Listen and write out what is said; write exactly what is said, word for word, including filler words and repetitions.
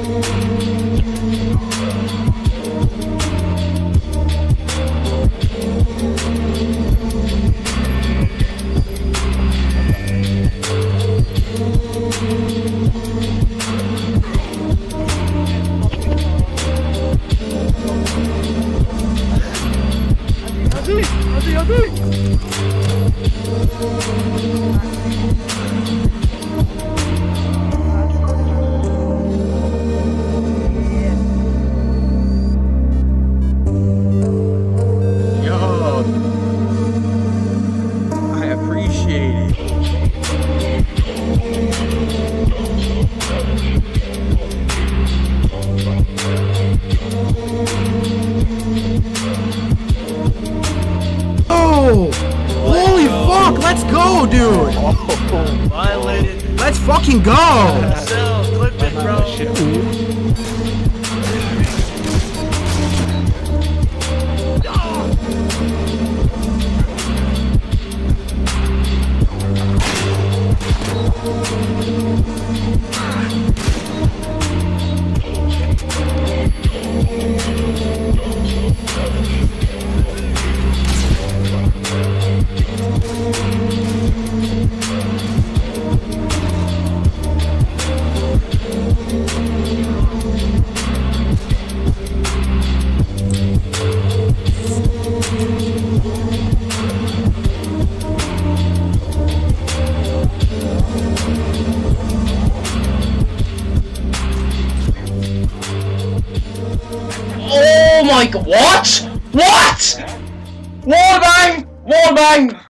Hadi hadi. Yo, I appreciate it. Oh! Holy fuck! Let's go, dude! Oh, violated. Let's fucking go! Cells, clip it, bro. Oh my god, what? What? Wallbang! Wallbang!